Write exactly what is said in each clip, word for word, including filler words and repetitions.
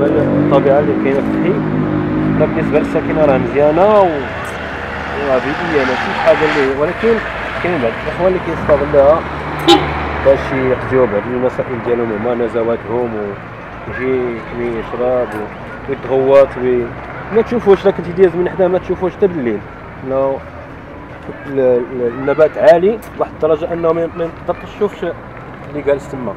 بالنسبه للطبيعه اللي كاينه في الحي. لا بالنسبه للساكنه راه مزيانه وراه بيئيه ماشي شحال اللي، ولكن كاين بعض الاخوان اللي كيستغلوها باش يقضيو بعض المسائل ديالهم هما نزواتهم ويجي ويشرب ويتغوط وي ما تشوفوش. لا كنتي دايز من حداه ما تشوفوش حتى بالليل، انه النبات عالي لواحد الدرجه انه ما تقدرش تشوفش اللي جالس تما.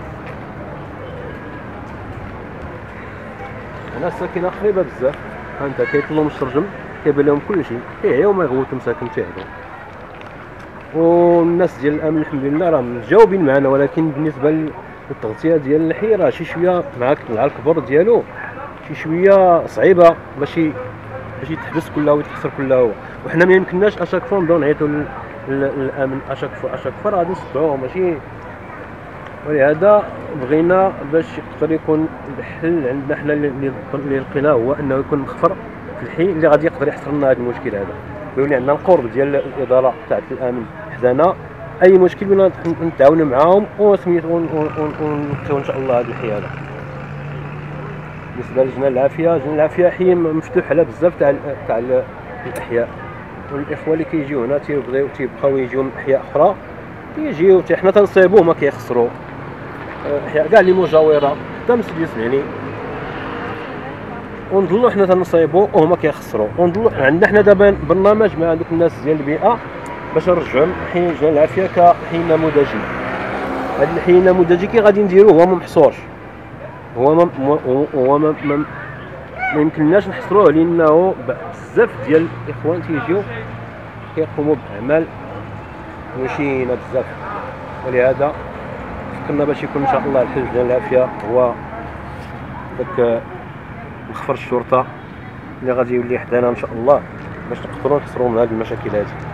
هنا الساكنه قريبه بزاف، ها انت كيطلوا من الشرجم كيبان لهم كلشي، كيعياو ما يغوتوا مساكن تاعهم. والناس ديال الامن الحمد لله راه متجاوبين معنا، ولكن بالنسبه للتغطيه ديال الحي راه شي شويه مع مع الكبر ديالو شي شويه صعيبه باش باش يتحبس كله ويتحصر كله. وحنا ما يمكنناش اشاك فوا نبداو نعيطوا للامن اشاك فوا اشاك فوا غادي نصدعوه ماشي. ولهذا بغينا باش يقدر يكون الحل عندنا حنا اللي لقيناه هو انه يكون مخفر في الحي اللي غادي يقدر يحصل لنا هذا المشكل هذا، ويولي عندنا القرب ديال الاداره تاع الامن حدانا. اي مشكل بغينا نتعاونوا معاهم وسميتو ونحلوا ان شاء الله هذا الحي هذا. بالنسبه لجنة العافيه، جنة العافيه حي مفتوح على بزاف تاع تاع الاحياء، والاخوه اللي كيجيو هنا تيبغيو تيبقاو يجيو من احياء اخرى كيجيو حتى حنا تنصيبوه ما كيخسروا. احياء كاع اللي مجاوره حتى مسجد يعني، ونضلوا حنا تنصيبوا وهما كيخسروا. ونضلوا عندنا حنا دابا برنامج مع دوك الناس ديال البيئه باش نرجعوا حي جنة العافيه كحي نموذجي. هذا الحي النموذجي كي غادي نديروه هو ما محصورش، هو ما هو ما ما, ما يمكنناش نحصروه لانه بزاف ديال الاخوان تيجيو كيقوموا باعمال مشينه بزاف. ولهذا فكرنا باش يكون ان شاء الله الحل ديال العافيه هو داك مخفر الشرطه اللي غادي يولي حدانا ان شاء الله باش نقدروا نحصروا من هذه المشاكل هذه.